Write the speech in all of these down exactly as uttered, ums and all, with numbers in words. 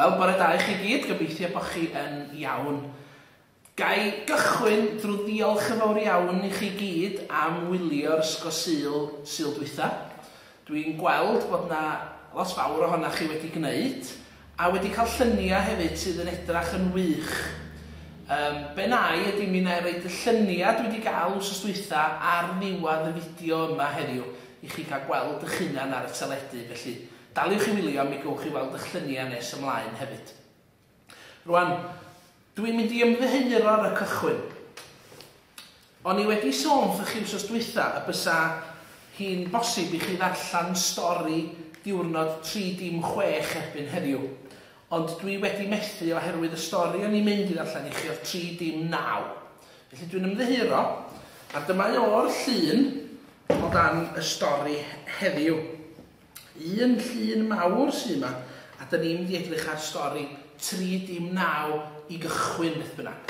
Wel, bore da i chi gyd, gobeithio bod chi yn iawn. Gai gychwyn drwy ddiolch yn fawr iawn i chi gyd am wylio'r ysgol Sul, Sul dwytha. Dwi'n gweld bod na lot fawr ohonoch chi wedi gwneud, a wedi cael lluniau hefyd sydd yn edrach yn wych. Um, be na i ydy mi na i roed y lluniau dwi wedi cael wsos dwytha ar ddiwedd y fideo yma heddiw i chi cael gweld eich hunan ar y teledu, felly daliwch i wylio mi gowch chi weld eich lluniau nes ymlaen hefyd. Rwan, dwi'n mynd i ymddiheuro ar y cychwyn. O'n i wedi sôn wrth chi wsos dwytha y bysa hi'n bosib i chi ddarllen stori diwrnod tri dim chwech erbyn heddiw. Ond dwi wedi methu oherwydd y stori o'n i'n mynd i ddarllen i chi o'r tri dim naw. Felly dwi'n ymddiheuro, a dyma o'r llun o dan y stori heddiw. Un llun mawr sy'n yma, a dyn ni'n mynd i edrych ar stori tri dim naw i gychwyn beth bynnag.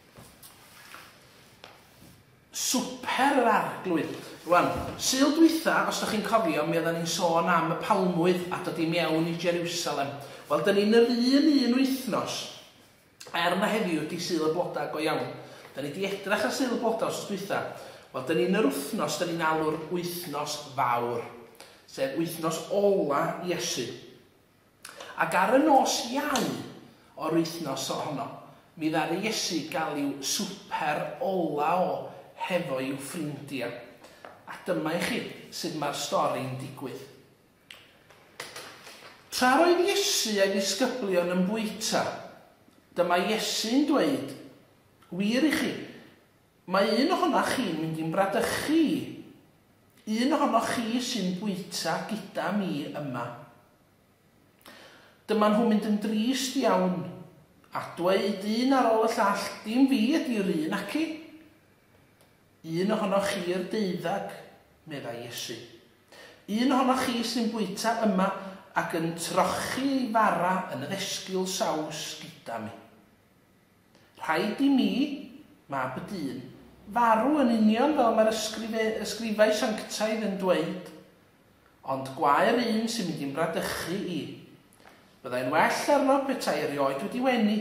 Swper yr arglwydd. Rwan, Sul dwytha, os ydych chi'n cofio, mi oedden ni'n sôn am y palmwydd a dod i mewn i Jerusalem. Wel, dyn ni'n yr un un wythnos, er na heddiw di Sul y bloda go iawn. Dyn ni wedi edrych ar Sul y bloda os dwytha. Wel, dyn ni'n yr wythnos, dyn ni'n alw'r wythnos fawr. Sef wythnos ola Iesu. Ac ar y nos iau o'r wythnos ohono, mi ddaru Iesu gael i'w swper ola o hefo i'w ffrindiau. A dyma i chi sydd mae'r stori'n digwydd. Tra roedd Iesu a'i ddisgyblion yn bwyta, dyma Iesu'n dweud, wir i chi, mae un ohonoch chi'n mynd i'n bradychu. Un ohonoch chi sy'n bwyta gyda mi yma. Dyma nhw'n mynd yn drist iawn, a dweud un ar ôl y llall, dim fi ydy'r un ac i. Un ohonoch chi'r deuddag, medda Iesu. Un ohonoch chi sy'n bwyta yma ac yn trochi ei fara yn y ddesgyl saws gyda mi. Rhaid i mi, mab y dyn, farw yn union fel mae'r ysgrifau sanctaidd yn dweud, ond gwaer un sy'n mynd i'n bradychu i. Byddai'n well arno petai erioed wedi wenu.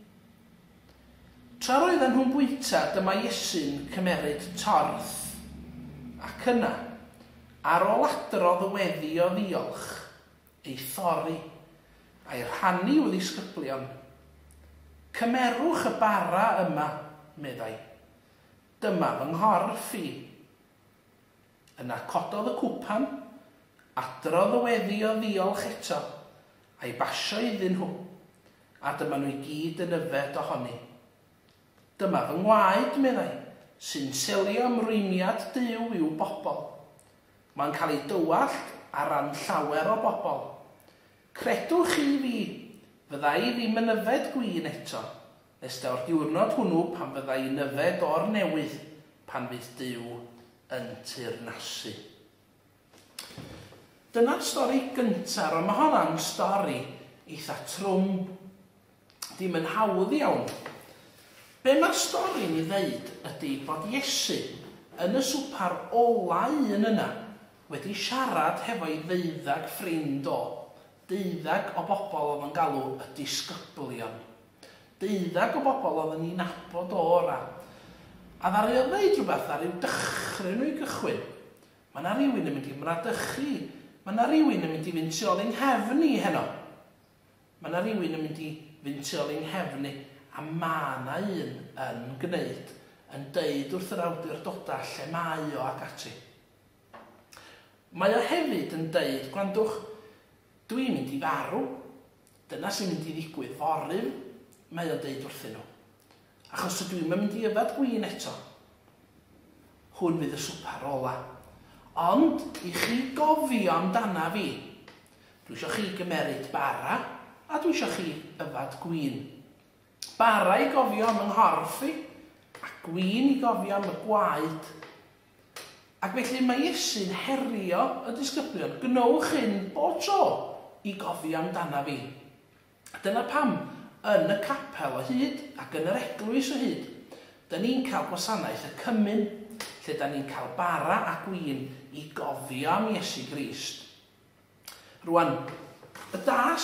Tra roedden nhw'n bwyta, dyma Iesu'n cymeryd torth. Ac yna, ar ôl adrodd y weddi o ddiolch, ei thorri, a'i rhannu i'w ddisgyblion. Cymerwch y bara yma, meddai. Dyma fy nghorff i. Yna cododd y cwpan, adrodd y weddi o ddiolch eto, a'i basio iddyn nhw, a dyma nhw i gyd yn yfed ohoni. Dyma fy ngwaed, meddai, sy'n selio ymrwymiad Duw i'w bobl. Mae'n cael ei dywallt ar ran llawer o bobl. Credwch chi fi, fydda i ddim yn yfed gwyn eto, nes daw'r diwrnod hwnnw pan fydda i'n yfed o'r newydd pan fydd Duw yn teyrnasu. Dyna'r stori gyntaf, ond mae hwnna'n stori eitha trwm, dim yn hawdd iawn. Be mae'r stori'n ei ddeud ydy bod Iesu yn y swpar ola un yna wedi siarad hefo'i ddeuddag ffrind o, deuddag o bobl oedd yn galw y disgyblion. Deuddag o bobl oedd yn ei nabod o'r a. A ddari o ddeud rhywbeth ar i'w dychryn nhw i gychwyn. Mae yna rhywun yn mynd i mradychu. Mae yna rhywun yn mynd i fynd tu ôl ein hefnu heno. Mae yna rhywun yn mynd i fynd tu ôl ein hefnu a mae yna un yn gwneud, yn deud wrth yr awdurdodau lle mae o ag ati. Mae o hefyd yn deud, gwrandwch, dwi'n mynd i farw, dyna sy'n mynd i ddigwydd foryw, mae o'n deud wrthyn nhw. Achos dwi'n mynd i yfed gwyn eto. Hwn fydd y swpar ola. Ond, i chi gofio amdana fi, dwi eisiau chi gymeryd bara, a dwi eisiau chi yfed gwyn. Bara i gofio am yng nghorff i, a gwyn i gofio am y gwaed. Ac felly mae Iesu'n herio y disgyblion, gnewch hyn bob tro i gofio amdana fi. Dyna pam, yn y capel o hyd ac yn yr eglwys o hyd, dyn ni'n cael gwasanaeth y cymyn, lle dyn ni'n cael bara a gwyn i gofio am Iesu Grist. Rwan, y dasg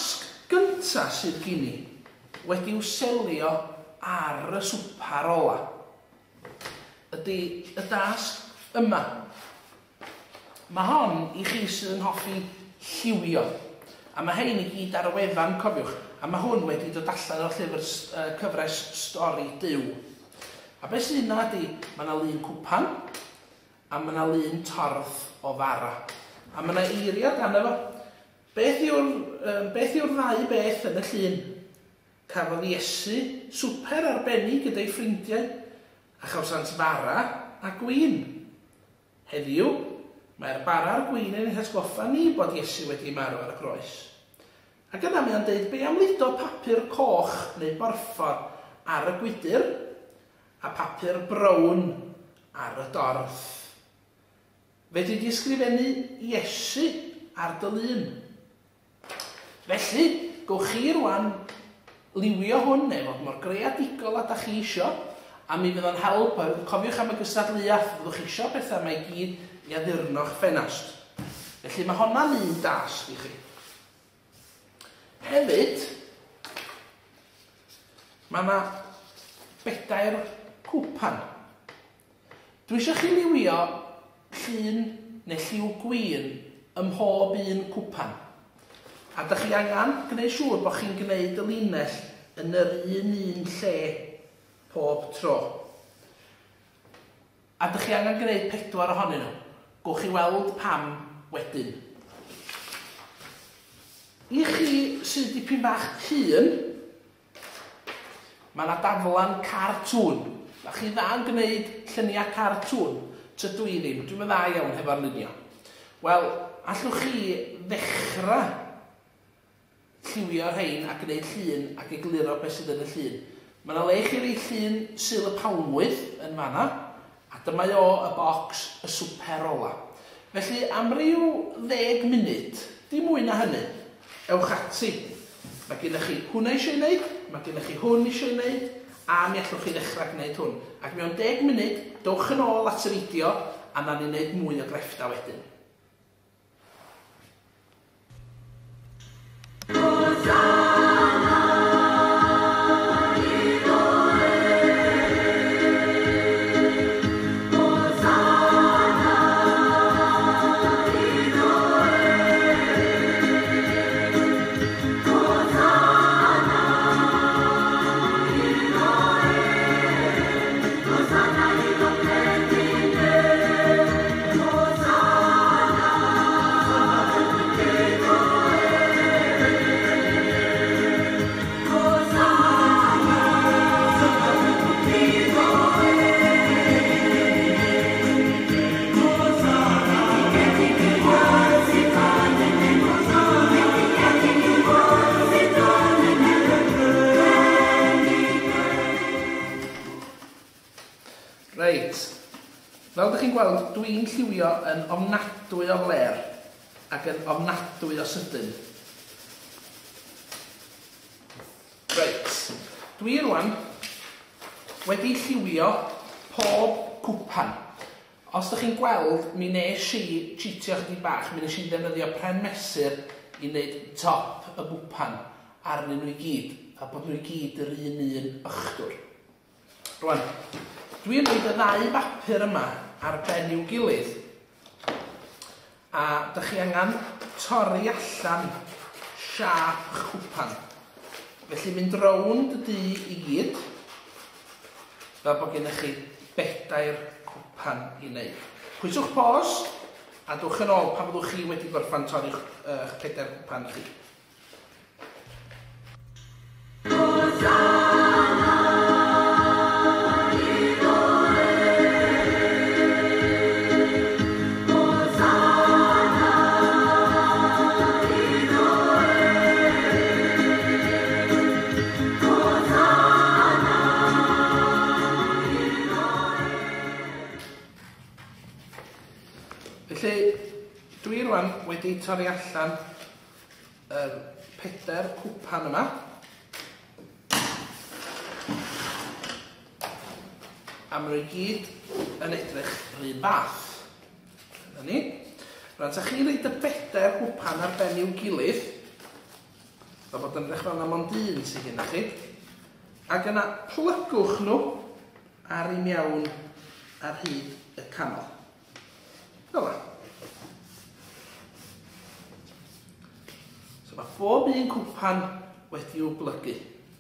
gyntaf sydd gen i wedi'w selio ar y swpar ola ydy y dasg yma. Mae hon i chi sydd yn hoffi lliwio, a mae hein i gyd ar y wefan, cofiwch, a mae hwn wedi dod allan o'r llyfr uh, cyfres stori Duw. A beth sydd yna ydy, mae yna lun cwpan, a mae yna lun torth o fara. A mae yna eiriad gan efo. Beth yw'r um, beth yw'r ddau beth yn y llun? Cafodd Iesu swper arbennig gyda'i ffrindiau, a chawsant fara a gwin. Heddiw, mae'r bara a'r gwin yn eich atgoffa ni bod Iesu wedi marw ar y croes. Ac yna mae o'n dweud, be am lido papur coch neu borffor ar y gwydr a papur brown ar y dorth. Fe dwi wedi ysgrifennu Iesu ar dy lun. Felly, gowch chi rwan liwio hwn neu fod mor greadigol a da chi isio, a mi fydd o'n help, cofiwch am y gystadleuaeth, fyddwch chi isio bethau mae gyd i addurno'ch ffenast. Felly mae hwnna'n un dasg i chi. Hefyd, mae yna bedair cwpan. Dwi eisiau chi liwio llun neu lliw gwyn ym mhob un cwpan. A da chi angen gwneud siŵr bod chi'n gwneud y linell yn yr un un lle pob tro. A da chi angen gwneud pedwar ohonyn nhw. Gwch chi weld pam wedyn. I chi sydd dipyn bach hŷn, mae yna daflan cartŵn. Da chi dda yn gwneud lluniau cartŵn? Tydw i ddim. Dwi'n meddwl dda iawn hefo'r lunio. Wel, allwch chi ddechrau lliwio rhain a gwneud llun ac egluro beth sydd yn y llun. Mae yna le i chi rei llun syl y palmwydd yn fanna, a dyma o y bocs y swper ola. Felly, am ryw ddeg munud, dim mwy na hynny, ewch ati. Mae gennych chi hwnna eisiau gwneud, mae gennych chi hwn eisiau gwneud, a mi allwch chi ddechrau gwneud hwn. Ac mewn deg munud, dowch yn ôl at yr fideo, a na ni wneud mwy o greffta wedyn. Reit, fel ydych chi'n gweld, dwi'n lliwio yn ofnadwy o fler ac yn ofnadwy o sydyn. Reit, dwi rwan wedi lliwio pob cwpan. Os ydych chi'n gweld, mi nes i cheatio chdi bach, mi nes i'n defnyddio pren mesur i wneud top y bwpan arnyn nhw i gyd, a bod nhw i gyd yr un un ychdwr. Rwan, dwi'n rhaid y ddau bapur yma ar ben i'w gilydd, a dych chi angen torri allan siap chwpan. Felly mynd rownd y dŷ i gyd, fel bod gennych chi bedair cwpan i wneud. Pwyswch pos, a dwch yn ôl pan fyddwch chi wedi gorffan torri'ch uh, pedair cwpan chi. Felly, dwi rwan wedi torri allan y pedair cwpan yma. A maen nhw i gyd yn edrych yr un fath. Dyna ni. Rwan, ta chi reid y bedair cwpan ar ben i'w gilydd, Fel bod yn edrych fel yna mond un sydd gyda chi. Ac yna plygwch nhw ar i mewn ar hyd y canol. Fel yna. So mae bob un cwpan wedi'w blygu.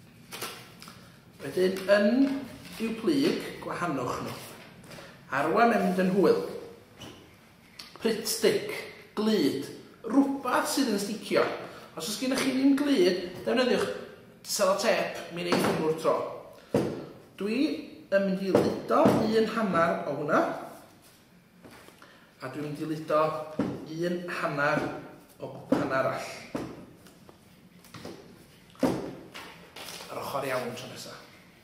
Wedyn yn i'w plyg, gwahannwch nhw. A rwan mynd yn hwyl. Prit stick, glud, rhywbeth sydd yn sticio. Os oes gennych chi ddim glud, defnyddiwch selotep mi wneud hwnnw'r tro. Dwi yn mynd i ludo un hanner o hwnna. A dwi'n mynd i ludo un hanner o gwpan arall. Yr ochr iawn tro nesaf.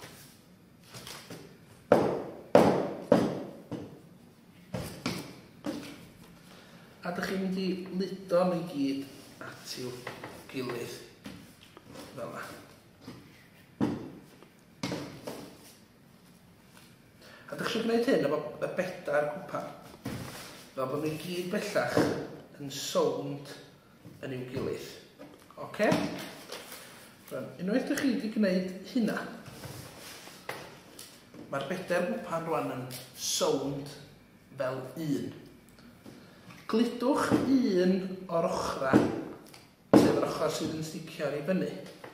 A ydych chi'n mynd i ludo nhw i gyd at i'w gilydd fel yna. A ydych chi'n gwneud hyn efo y bedair cwpan. Fel bod nhw'n gyd bellach yn sownd yn i'w gilydd. Oce? Rwan, unwaith ydych chi wedi gwneud hynna, mae'r bedair cwpan rwan yn sownd fel un. Gludwch un o'r ochra, sef yr ochr sydd yn sticio ar ei fyny,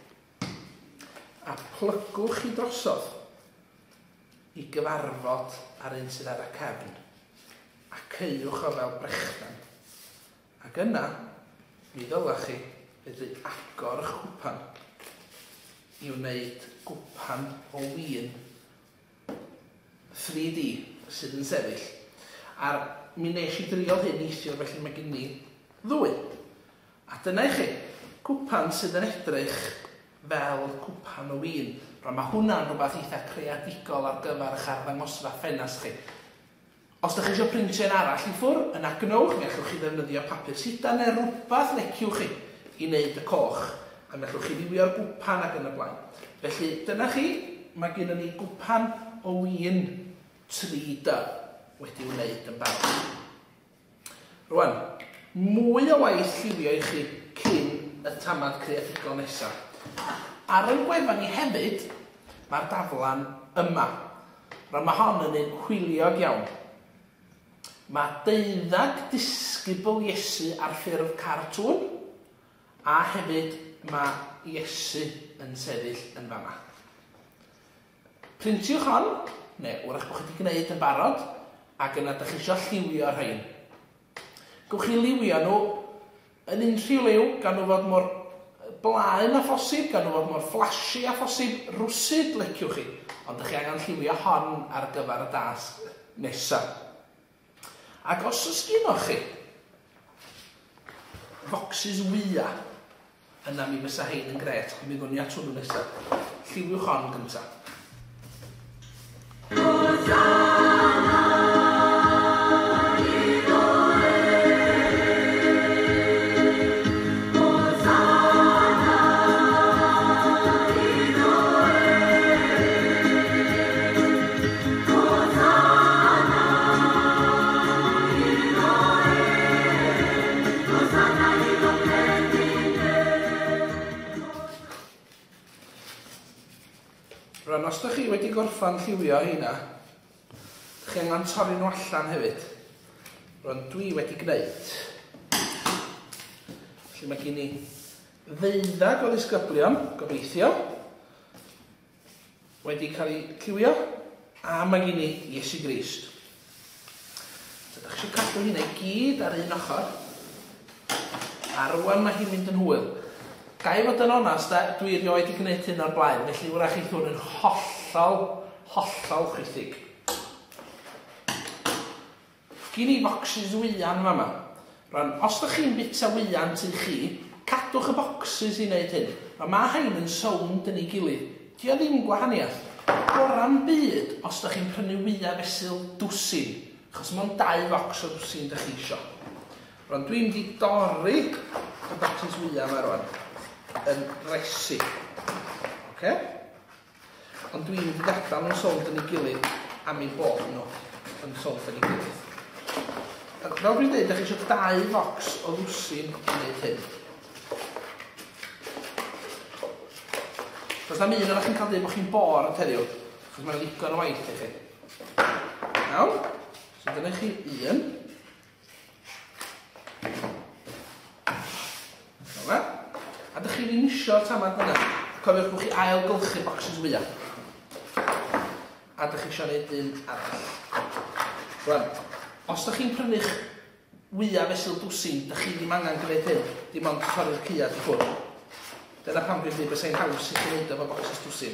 a plygwch i drosodd i gyfarfod ar un sydd ar y cefn, a ceuwch o fel brechdan. Ac yna, mi ddylech chi fedru agor eich gwpan i wneud gwpan o win three D sydd yn sefyll. A'r mi nes i drio hyn eithio, felly mae gen i ddwy. A dyna i chi, cwpan sydd yn edrych fel cwpan o win. Rwan mae hwnna'n rhywbeth eitha creadigol ar gyfer eich arddangosfa ffenast chi. Os ydych chi eisiau printio un arall i ffwr, yna gnewch, mi allwch chi ddefnyddio papur sidan neu rhywbeth leciwch chi i wneud y coch. A mi allwch chi ddiwio'r gwpan ac yn y blaen. Felly dyna chi, mae gen ni gwpan o win tri D wedi wneud yn barod. Rwan, mwy o waith lliwio i chi cyn y tamad creadigol nesaf. Ar y gwefan ni hefyd, mae'r daflan yma. Rwan, mae hon yn un hwyliog iawn. Mae deuddag disgybl Iesu ar ffurf cartŵn, a hefyd mae Iesu yn sefyll yn fama. Printiwch hon, neu wrach bod chi wedi gwneud yn barod, ac yna ydych chi eisiau lliwio rhain. Gwch chi liwio nhw yn unrhyw liw, gan nhw fod mor blaen a phosib, gan nhw fod mor flashy a phosib, rwsyd liciwch chi, ond ydych chi angen lliwio hon ar gyfer y dasg nesaf. Ac os oes gynoch chi focsys wya, yna mi fysa hein yn gret, mi ddwn i at hwnnw nesaf. Lliwiwch hon gyntaf. Rwan, os ydych chi wedi gorffan lliwio heina, ydych chi angen torri nhw allan hefyd. Rwan, dwi wedi gwneud. Felly mae gen i ddeuddag o ddisgyblion, gobeithio, wedi cael ei lliwio, a mae gen i Iesu Grist. Ydych chi eisiau cadw hynna i gyd ar un ochr, a rwan mae hi'n mynd yn hwyl. Ga i fod yn onast, dwi erioed i gwneud hyn o'r blaen, felly wrach eith hwn yn hollol, hollol chwythig. Gyn i focsys wyan fama. Rwan, os ydych chi'n bita wyan ty chi, cadwch y bocsys i wneud hyn. Mae hein yn sownd yn ei gilydd. Di o ddim gwahaniaeth. Goran byd os ydych chi'n prynu wya fesul dwsin, achos mae'n dau focs o dwsin ydych chi isio. Rwan, dwi'n mynd i dorri y bocsys wyan yma rwan yn resi. Okay? Ond dwi'n mynd i gadael nhw'n sownd yn ei gilydd am ei bod nhw yn sownd yn ei gilydd. Fel dwi'n dweud, ydych chi eisiau dau focs o ddwsin i wneud hyn. Os na un o'ch chi'n cael dweud bod chi'n bored heddiw, achos mae'n ddigon o waith i chi. Iawn? So dyna chi un. Dyma. A dych chi ddim isio'r tamad yna. Cofiwch bod chi ailgylchu bocsys wyaf. A dych chi eisiau gwneud un arall. Rwan, os dych chi'n prynu'ch wyaf fesul dwsin, dych chi ddim angen gwneud hyn, dim ond torri'r ciad i ffwrdd. Dyna pam dwi'n dweud bod sy'n haws i chi wneud efo bocsys dwsin.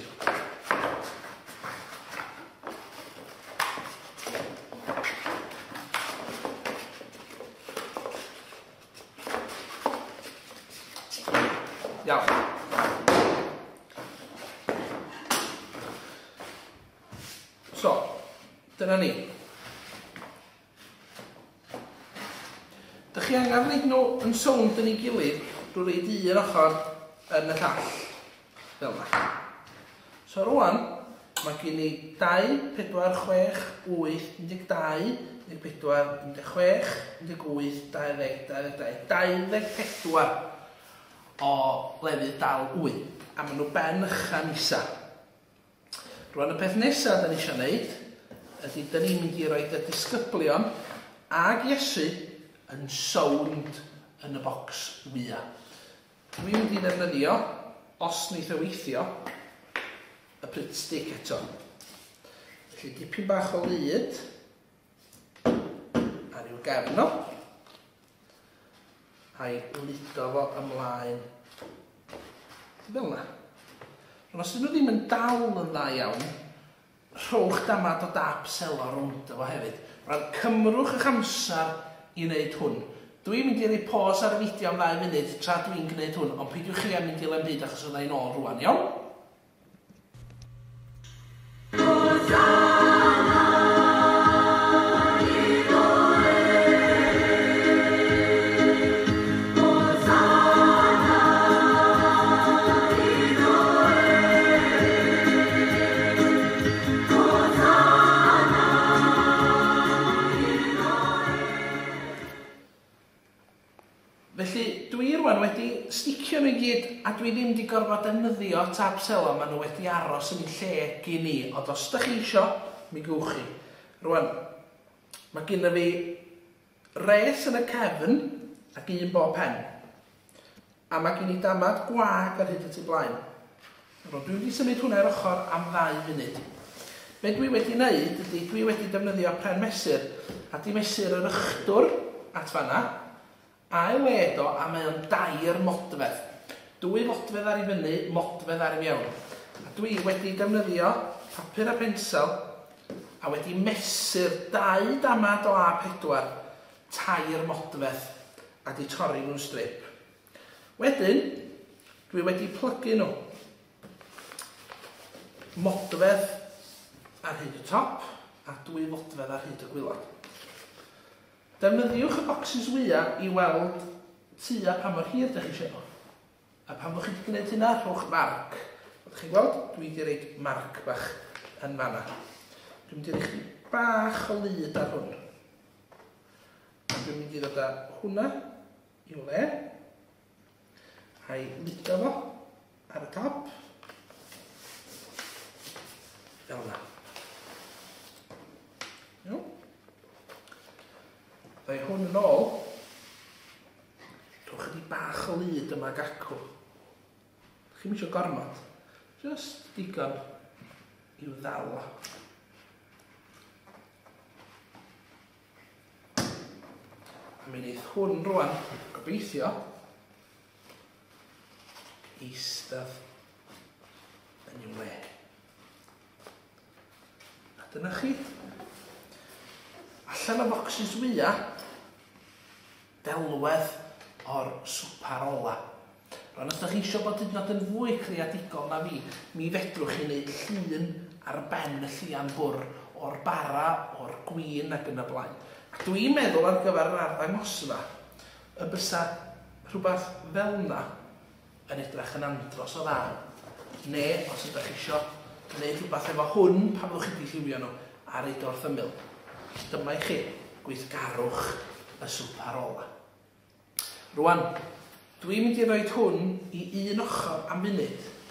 Iawn. So, dyna ni. Dych chi angen gwneud nhw yn sownd yn ei gilydd drwy reid un ochr yn y llall. Fel yna. So rwan, mae gen i dau, pedwar, chwech, wyth, un deg dau, un deg pedwar, un deg chwech, un deg wyth, dau ddeg, dau ddeg dau, dau ddeg pedwar o lefydd dal wyth. A maen nhw ben ychan isa. Rwan y peth nesaf da ni eisiau gwneud ydy da ni'n mynd i roi y disgyblion ag Iesu yn sownd yn y bocs wyaf. Dwi'n mynd i ddefnyddio, os wneith o weithio, y Pritt Stick eto. Felly dipyn bach o lyd ar i'w gefn o, a'i ludo fo ymlaen fel yna. Ond os ydyn nhw ddim yn dal yn dda iawn, rhowch damad o dap selo rownd efo hefyd. Rhaid cymrwch eich amser i wneud hwn. Dwi'n mynd i roi pause ar y fideo am ddau munud tra dwi'n gwneud hwn, ond peidiwch chi am mynd i lem byd achos yna i'n ôl rwan, iawn? Felly, dwi rwan wedi sticio nhw i gyd a dwi ddim wedi gorfod defnyddio tab selo, maen nhw wedi aros yn eu lle gyn ni. Ond os ydych chi isio, mi gwch chi. Rwan, mae gen i fi res yn y cefn ac un bob pen. A mae gen i damad gwag ar hyd at ei blaen. Rwan, dwi wedi symud hwnna ar ochr am ddau funud. Be dwi wedi wneud ydy dwi wedi defnyddio pren mesur a di mesur yr ychdwr at fanna. A'i led o, a mae o'n dair modfedd. Dwy modfedd ar ei fyny, modfedd ar ei mewn. A dwi wedi defnyddio papur a pensel a wedi mesur dau damad o A pedwar tair modfedd a di torri nhw'n strip. Wedyn, dwi wedi plygu nhw. Modfedd ar hyd y top a dwy modfedd ar hyd y gwylod. Defnyddiwch y bocsys wyaf i weld tua pa mor hir ydych chi eisiau. A pan fod chi wedi gwneud hynna, rhowch marc. Ydych chi'n gweld? Dwi wedi rhaid marc bach yn fanna. Dwi'n mynd i rhaid bach o lyd ar hwn. A dwi'n mynd i ddod â hwnna i'w le. A'i ludo fo ar y top. Fel yna. Iawn? Ddau hwn yn ôl, rhowch ydi bach o lyd yma ag acw. Chi'n mysio gormod, just digon i'w ddal o. A mi wneud hwn rwan, gobeithio, eistedd yn i'w le. A dyna chi. Allan o bocsys wyaf, delwedd o'r swpar ola. Rwan, os ydych chi eisiau bod hyd yn oed yn fwy creadigol na fi, mi fedrwch chi wneud llun ar ben y llian bwr o'r bara, o'r gwin ac yn y blaen. A dwi'n meddwl ar gyfer yr arddangosfa, y bysa rhywbeth fel yna yn edrych yn andros o dda. Neu, os ydych chi eisiau gwneud rhywbeth efo hwn, pa fyddwch chi wedi lliwio nhw, ar ei dorth ymyl. Dyma i chi, gweithgarwch y swpar ola. Rwan, dwi'n mynd i roi hwn i un ochr am funud.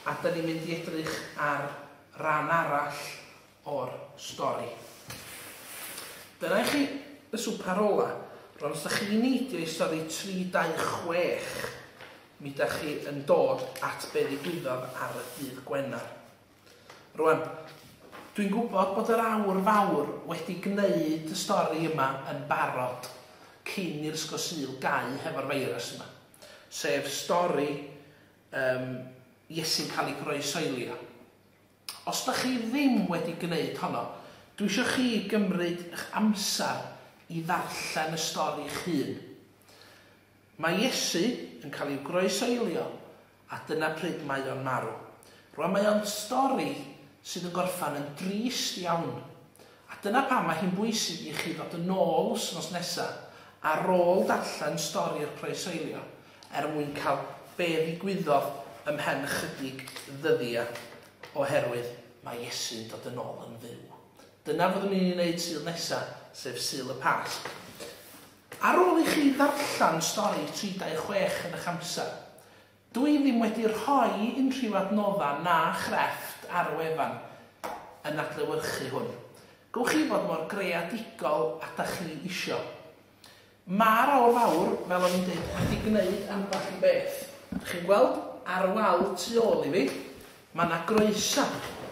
a da ni'n mynd i edrych ar ran arall o'r stori. Dyna i chi y swper ola. Rwan, os da chi'n neidio i stori tri dau chwech, mi da chi yn dod at be ddigwyddodd ar y dydd Gwener. Rwan, dwi'n gwybod bod yr awr fawr wedi gwneud y stori yma yn barod cyn i'r Ysgol Sul gau hefo'r feirws yma. Sef stori um, Iesu'n cael ei groesoelio. Os da chi ddim wedi gwneud honno, dwi eisiau chi gymryd eich amser i ddarllen y stori eich hun. Mae Iesu yn cael ei groesoelio a dyna pryd mae o'n marw. Rwan, mae o'n stori sydd yn gorffan yn drist iawn. A dyna pam mae hi'n bwysig i chi ddod yn ôl wthnos nesaf ar ôl darllen stori'r croesoelio er mwyn cael be ddigwyddodd ymhen chydig ddyddiau oherwydd mae Iesu'n dod yn ôl yn fyw. Dyna fyddwn ni'n gwneud Sul nesaf, sef Sul y Pasg. Ar ôl i chi ddarllen stori tri dau chwech yn eich amser, dwi ddim wedi rhoi unrhyw adnodda na chrefft ar y wefan yn adlewyrchu hwn. Gwch chi fod mor greadigol a da chi isio. Mae'r awr fawr, fel o'n i'n dweud, wedi gwneud ambell i beth. Chi'n gweld ar wal tu ôl i fi, mae yna groesa.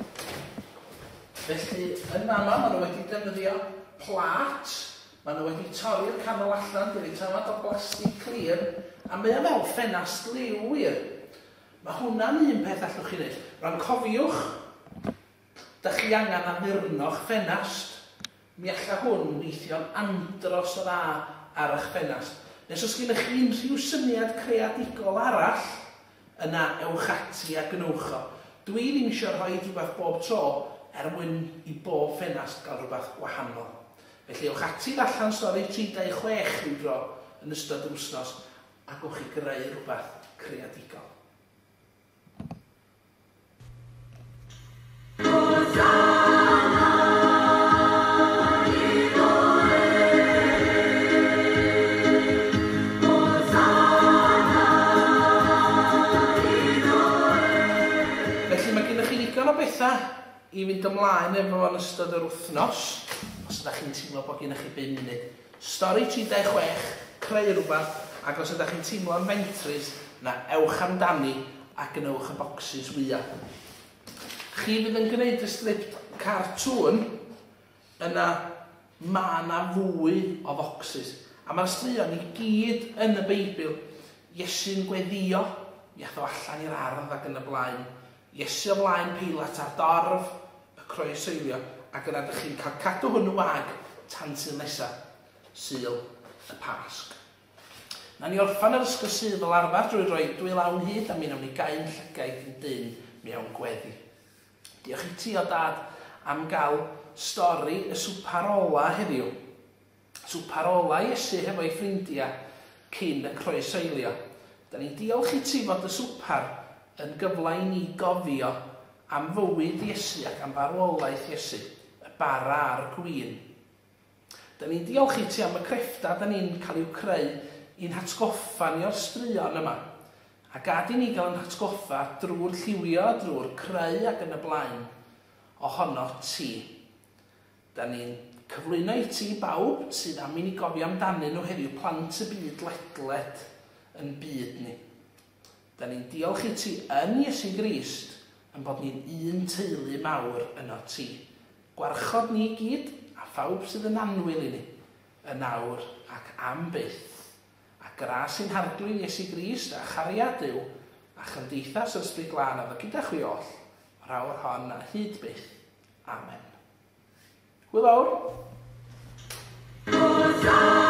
Felly, yn yma, maen nhw wedi defnyddio plat, maen nhw wedi torri'r canol allan, dydi tamad o blastig clir, a mae o fel ffenast liw wir. Mae hwnna'n un peth allwch chi wneud. Rwan, cofiwch, da chi angen addurno'ch ffenast, mi alla hwn weithio'n andros o dda ar eich ffenast. Nes os gennych chi unrhyw syniad creadigol arall, yna ewch ati a gnewch o. Dwi ddim eisiau rhoi rhywbeth bob tro er mwyn i bob ffenast gael rhywbeth gwahanol. Felly ewch ati allan stori tri dau chwech rhyw dro yn ystod wsnos a gwch chi greu rhywbeth creadigol. I fynd ymlaen efo yn ystod yr wythnos, os ydych chi'n teimlo bod gennych chi bum munud. Stori tri dau chwech, creu rhywbeth, ac os ydych chi'n teimlo yn fentrys, na ewch amdani a gnewch y bocsys wyaf. Chi fydd yn gwneud y strip cartŵn, yna mae yna fwy o bocsys. A mae'r straeon i gyd yn y Beibl. Iesu'n gweddio, iath o allan i'r ardd ac yn y blaen. Iesu o flaen Peilat ar dorf, y croesoelio, ac yna ydych chi'n cael cadw hwnnw wag tan Sul nesaf, Sul y Pasg. Na ni orffan yr Ysgol Sul fel arfer drwy roi dwy lawn hyd a mi wnawn ni gael llygaid yn dyn mewn gweddi. Diolch i ti o dad am gael stori y swper ola heddiw. Swper ola Iesu hefo'i ffrindiau cyn y croesoelio. Da ni'n diolch i ti fod y swper yn gyfle i ni gofio am fywyd Iesu ac am farwolaeth Iesu, y bara a'r gwyn. Da ni'n diolch i ti am y creffta da ni'n cael i'w creu i'n hatgoffa ni o'r straeon yma. A gad i ni gael yn hatgoffa drwy'r lliwio, drwy'r creu ac yn y blaen ohono ti. Da ni'n cyflwyno i ti bawb sydd am i ni gofio amdanyn nhw heddiw plant y byd ledled yn byd ni. Da ni'n diolch i ti yn Iesu Grist yn bod ni'n un teulu mawr yno ti. Gwarchod ni gyd a phawb sydd yn anwyl i ni, yn awr ac am byth. A gras sy'n harglwyn Iesu Grist a chariad Duw a chymdeithas ysbryd glân a fo gyda chwi oll, o'r awr hon a hyd byth. Amen. Hwyl awr.